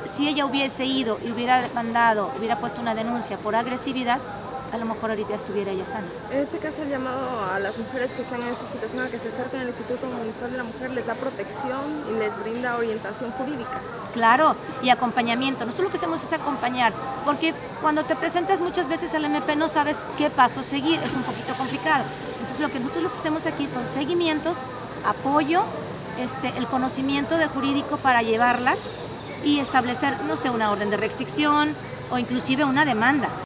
si ella hubiese ido y hubiera demandado, hubiera puesto una denuncia por agresividad, a lo mejor ahorita estuviera ella sana. En este caso, el llamado a las mujeres que están en esa situación a que se acerquen al Instituto Municipal de la Mujer, les da protección y les brinda orientación jurídica. Claro, y acompañamiento. Nosotros lo que hacemos es acompañar, porque cuando te presentas muchas veces al MP no sabes qué paso seguir, es un poquito complicado. Entonces lo que nosotros lo que hacemos aquí son seguimientos, apoyo, el conocimiento de jurídico para llevarlas y establecer, no sé, una orden de restricción o inclusive una demanda.